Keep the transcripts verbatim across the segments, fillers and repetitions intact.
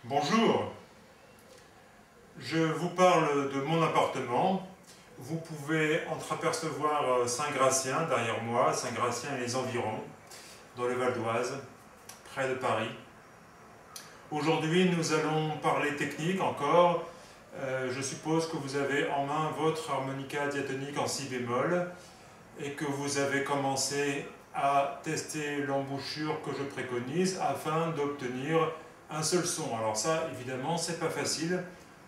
Bonjour, je vous parle de mon appartement. Vous pouvez entreapercevoir Saint-Gratien derrière moi, Saint-Gratien et les environs, dans le Val d'Oise, près de Paris. Aujourd'hui, nous allons parler technique encore. Euh, je suppose que vous avez en main votre harmonica diatonique en si bémol et que vous avez commencé à tester l'embouchure que je préconise afin d'obtenir un seul son. Alors ça, évidemment, c'est pas facile.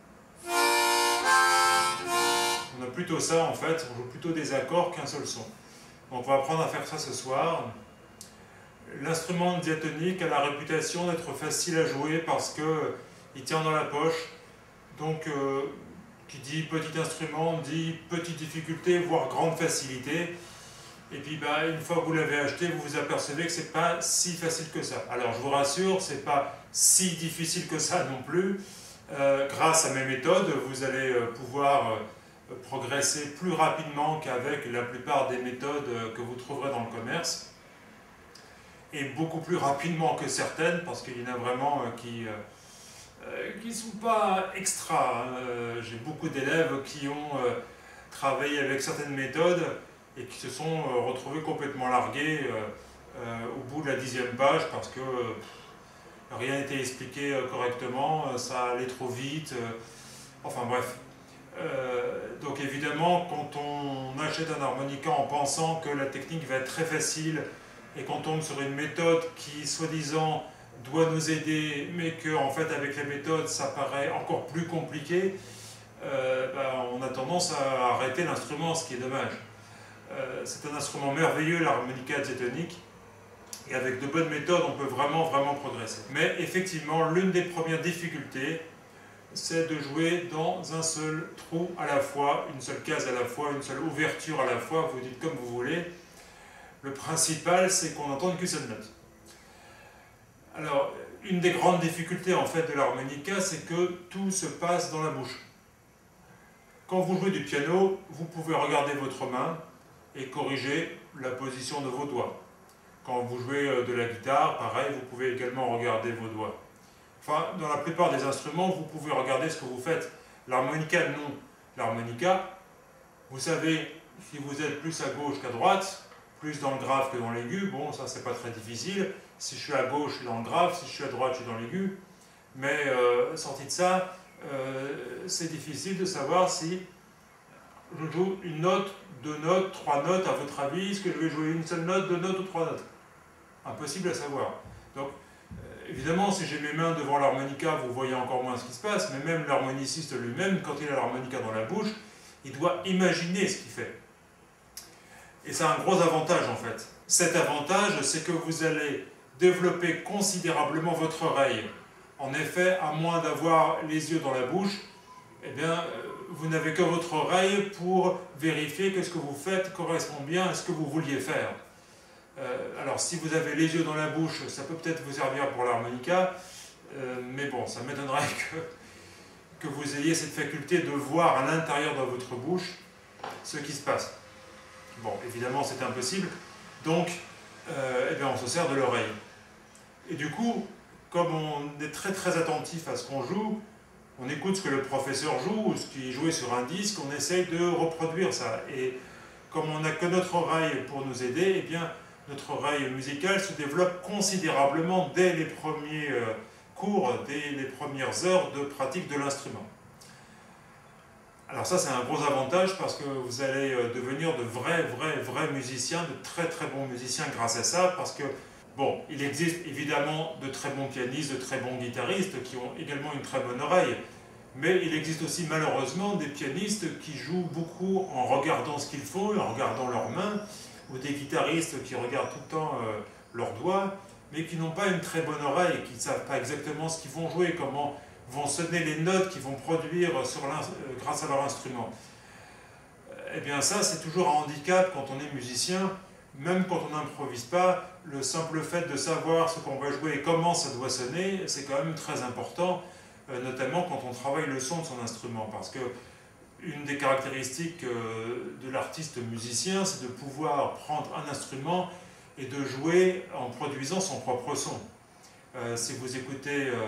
On a plutôt ça, en fait, on joue plutôt des accords qu'un seul son. Donc on va apprendre à faire ça ce soir. L'instrument diatonique a la réputation d'être facile à jouer parce qu'il tient dans la poche. Donc, euh, qui dit petit instrument, dit petite difficulté, voire grande facilité. Et puis, bah, une fois que vous l'avez acheté, vous vous apercevez que ce n'est pas si facile que ça. Alors, je vous rassure, ce n'est pas si difficile que ça non plus. Euh, grâce à mes méthodes, vous allez euh, pouvoir euh, progresser plus rapidement qu'avec la plupart des méthodes euh, que vous trouverez dans le commerce. Et beaucoup plus rapidement que certaines, parce qu'il y en a vraiment euh, qui... Euh, qui ne sont pas extra. Euh, J'ai beaucoup d'élèves qui ont euh, travaillé avec certaines méthodes et qui se sont euh, retrouvés complètement largués euh, euh, au bout de la dixième page parce que euh, rien n'était expliqué euh, correctement, ça allait trop vite, euh, enfin bref. Euh, donc évidemment, quand on achète un harmonica en pensant que la technique va être très facile et qu'on tombe sur une méthode qui, soi-disant, doit nous aider, mais qu'en fait avec les méthodes ça paraît encore plus compliqué, euh, ben, on a tendance à arrêter l'instrument, ce qui est dommage. Euh, c'est un instrument merveilleux, l'harmonica diatonique, et avec de bonnes méthodes on peut vraiment vraiment progresser. Mais effectivement, l'une des premières difficultés, c'est de jouer dans un seul trou à la fois, une seule case à la fois, une seule ouverture à la fois, vous dites comme vous voulez. Le principal, c'est qu'on n'entende qu'une seule note. Alors, une des grandes difficultés en fait de l'harmonica, c'est que tout se passe dans la bouche. Quand vous jouez du piano, vous pouvez regarder votre main et corriger la position de vos doigts. Quand vous jouez de la guitare, pareil, vous pouvez également regarder vos doigts. Enfin, dans la plupart des instruments, vous pouvez regarder ce que vous faites. L'harmonica, non. L'harmonica, vous savez, si vous êtes plus à gauche qu'à droite, plus dans le grave que dans l'aigu, bon, ça c'est pas très difficile. Si je suis à gauche, je suis dans le grave, si je suis à droite, je suis dans l'aigu. Mais euh, sorti de ça, euh, c'est difficile de savoir si je joue une note, deux notes, trois notes, à votre avis, est-ce que je vais jouer une seule note, deux notes ou trois notes? Impossible à savoir. Donc, euh, évidemment, si j'ai mes mains devant l'harmonica, vous voyez encore moins ce qui se passe, mais même l'harmoniciste lui-même, quand il a l'harmonica dans la bouche, il doit imaginer ce qu'il fait. Et ça a un gros avantage en fait. Cet avantage, c'est que vous allez développer considérablement votre oreille. En effet, à moins d'avoir les yeux dans la bouche, eh bien, vous n'avez que votre oreille pour vérifier que ce que vous faites correspond bien à ce que vous vouliez faire. Euh, alors, si vous avez les yeux dans la bouche, ça peut peut-être vous servir pour l'harmonica, euh, mais bon, ça m'étonnerait que, que vous ayez cette faculté de voir à l'intérieur de votre bouche ce qui se passe. Bon, évidemment, c'est impossible, donc euh, eh bien, on se sert de l'oreille. Et du coup, comme on est très très attentif à ce qu'on joue, on écoute ce que le professeur joue ou ce qui est joué sur un disque, on essaye de reproduire ça. Et comme on n'a que notre oreille pour nous aider, eh bien, notre oreille musicale se développe considérablement dès les premiers euh, cours, dès les premières heures de pratique de l'instrument. Alors ça, c'est un gros avantage parce que vous allez devenir de vrais, vrais, vrais musiciens, de très très bons musiciens grâce à ça, parce que, bon, il existe évidemment de très bons pianistes, de très bons guitaristes qui ont également une très bonne oreille, mais il existe aussi malheureusement des pianistes qui jouent beaucoup en regardant ce qu'ils font, en regardant leurs mains, ou des guitaristes qui regardent tout le temps euh, leurs doigts, mais qui n'ont pas une très bonne oreille, qui ne savent pas exactement ce qu'ils vont jouer, comment vont sonner les notes qu'ils vont produire sur euh, grâce à leur instrument. Eh bien ça, c'est toujours un handicap quand on est musicien, même quand on n'improvise pas, le simple fait de savoir ce qu'on va jouer et comment ça doit sonner, c'est quand même très important, euh, notamment quand on travaille le son de son instrument, parce que une des caractéristiques euh, de l'artiste musicien, c'est de pouvoir prendre un instrument et de jouer en produisant son propre son. Euh, si vous écoutez euh,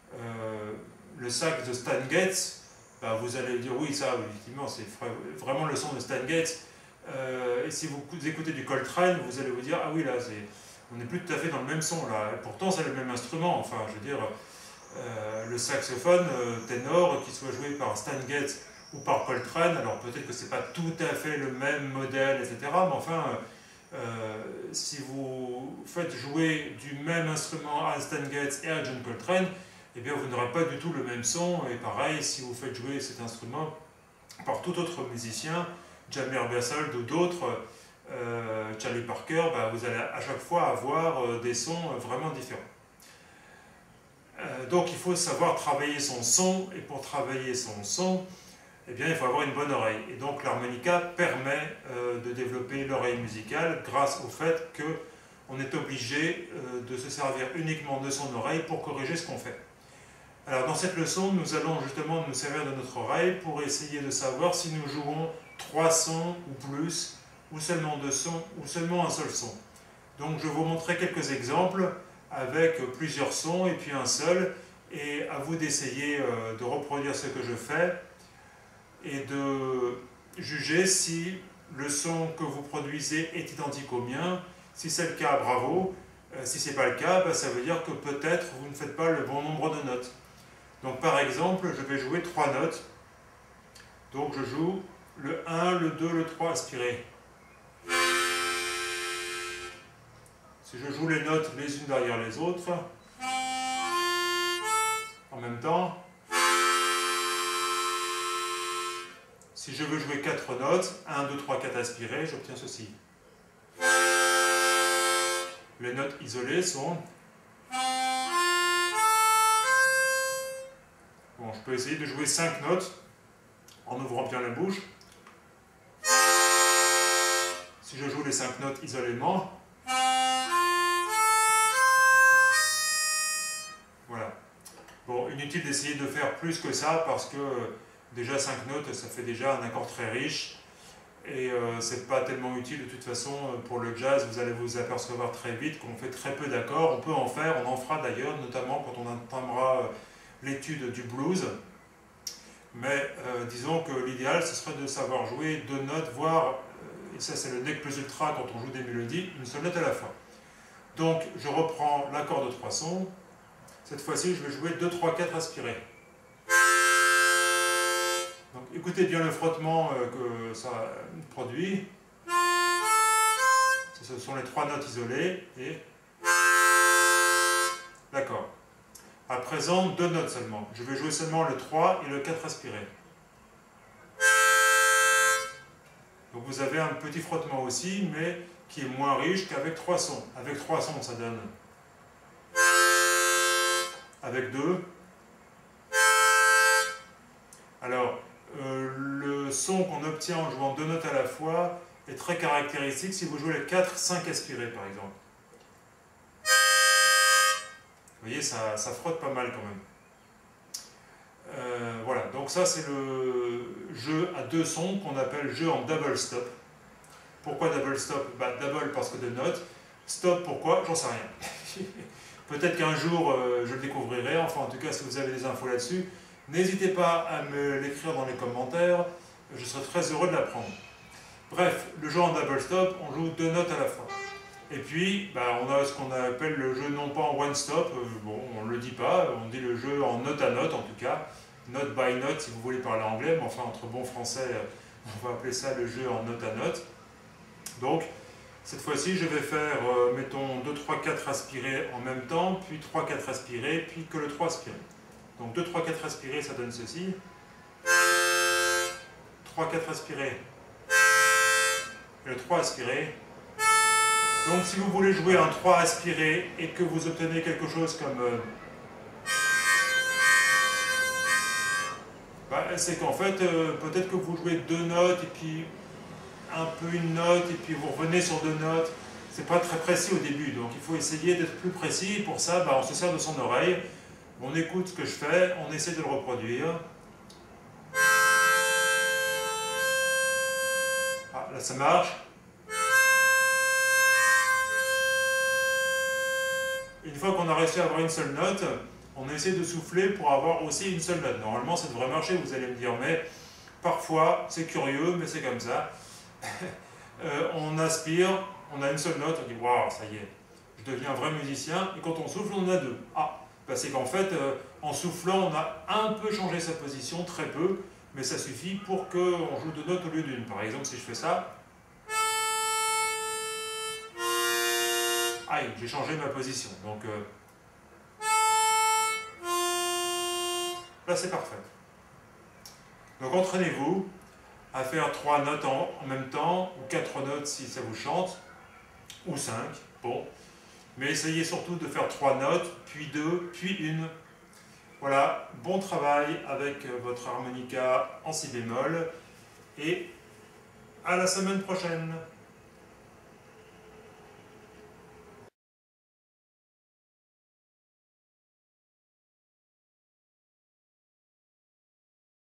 euh, le sax de Stan Getz, bah, vous allez dire oui, ça, effectivement, c'est vraiment le son de Stan Getz. Euh, et si vous écoutez du Coltrane, vous allez vous dire ah oui, là, on n'est plus tout à fait dans le même son, là. Et pourtant, c'est le même instrument. Enfin, je veux dire, euh, le saxophone euh, ténor, qu'il soit joué par Stan Getz ou par Coltrane, alors peut-être que c'est pas tout à fait le même modèle, et cetera. Mais enfin, euh, si vous faites jouer du même instrument à Stan Getz et à John Coltrane, eh bien vous n'aurez pas du tout le même son. Et pareil, si vous faites jouer cet instrument par tout autre musicien, Jamie Bersold ou d'autres, euh, Charlie Parker, bah, vous allez à chaque fois avoir euh, des sons vraiment différents. Euh, donc il faut savoir travailler son son, et pour travailler son son, eh bien, il faut avoir une bonne oreille. Et donc l'harmonica permet euh, de développer l'oreille musicale grâce au fait qu'on est obligé euh, de se servir uniquement de son oreille pour corriger ce qu'on fait. Alors dans cette leçon, nous allons justement nous servir de notre oreille pour essayer de savoir si nous jouons trois sons ou plus, ou seulement deux sons, ou seulement un seul son. Donc je vais vous montrer quelques exemples avec plusieurs sons et puis un seul, et à vous d'essayer euh, de reproduire ce que je fais et de juger si le son que vous produisez est identique au mien. Si c'est le cas, bravo. Euh, si ce n'est pas le cas, bah, ça veut dire que peut-être vous ne faites pas le bon nombre de notes. Donc par exemple, je vais jouer trois notes. Donc je joue le un, le deux, le trois aspiré. Si je joue les notes les unes derrière les autres, en même temps, si je veux jouer quatre notes, un, deux, trois, quatre aspirées, j'obtiens ceci. Les notes isolées sont... Bon, je peux essayer de jouer cinq notes en ouvrant bien la bouche. Si je joue les cinq notes isolément, voilà. Bon, inutile d'essayer de faire plus que ça parce que déjà cinq notes, ça fait déjà un accord très riche et euh, c'est pas tellement utile de toute façon pour le jazz. Vous allez vous apercevoir très vite qu'on fait très peu d'accords. On peut en faire, on en fera d'ailleurs, notamment quand on entamera l'étude du blues. Mais euh, disons que l'idéal, ce serait de savoir jouer deux notes, voire, euh, et ça c'est le nec plus ultra quand on joue des mélodies, une seule note à la fois. Donc je reprends l'accord de trois sons. Cette fois-ci, je vais jouer deux, trois, quatre aspirés. Donc écoutez bien le frottement euh, que ça produit. Ce sont les trois notes isolées et l'accord. À présent, deux notes seulement. Je vais jouer seulement le trois et le quatre aspiré. Donc vous avez un petit frottement aussi, mais qui est moins riche qu'avec trois sons. Avec trois sons, ça donne. Avec deux. Alors, euh, le son qu'on obtient en jouant deux notes à la fois est très caractéristique si vous jouez les quatre, cinq aspirés par exemple. Vous voyez, ça, ça frotte pas mal quand même. Euh, voilà, donc ça c'est le jeu à deux sons qu'on appelle jeu en double stop. Pourquoi double stop? Bah, double parce que deux notes. Stop pourquoi? J'en sais rien. Peut-être qu'un jour euh, je le découvrirai, enfin en tout cas si vous avez des infos là-dessus, n'hésitez pas à me l'écrire dans les commentaires, je serai très heureux de l'apprendre. Bref, le jeu en double stop, on joue deux notes à la fois. Et puis, bah, on a ce qu'on appelle le jeu non pas en one stop, euh, bon, on ne le dit pas, on dit le jeu en note à note en tout cas, note by note si vous voulez parler anglais, mais enfin entre bons français, on va appeler ça le jeu en note à note. Donc, cette fois-ci, je vais faire, euh, mettons, deux, trois, quatre aspirés en même temps, puis trois, quatre aspirés, puis que le trois aspiré. Donc deux, trois, quatre aspirés, ça donne ceci. trois, quatre aspirés. Et le trois aspiré. Donc si vous voulez jouer un trois aspiré et que vous obtenez quelque chose comme... Euh, bah, c'est qu'en fait, euh, peut-être que vous jouez deux notes et puis un peu une note et puis vous revenez sur deux notes. C'est pas très précis au début, donc il faut essayer d'être plus précis. Et pour ça, bah, on se sert de son oreille. On écoute ce que je fais, on essaie de le reproduire. Ah, là ça marche. Une fois qu'on a réussi à avoir une seule note, on essaie de souffler pour avoir aussi une seule note. Normalement, ça devrait marcher, vous allez me dire, mais parfois, c'est curieux, mais c'est comme ça. euh, on aspire, on a une seule note, on dit, waouh, ça y est, je deviens un vrai musicien, et quand on souffle, on en a deux. Ah, ben c'est qu'en fait, euh, en soufflant, on a un peu changé sa position, très peu, mais ça suffit pour qu'on joue deux notes au lieu d'une. Par exemple, si je fais ça, aïe, j'ai changé ma position. Donc euh, là, c'est parfait. Donc entraînez-vous à faire trois notes en, en même temps, ou quatre notes si ça vous chante, ou cinq, bon. Mais essayez surtout de faire trois notes, puis deux, puis une. Voilà, bon travail avec votre harmonica en si bémol, et à la semaine prochaine.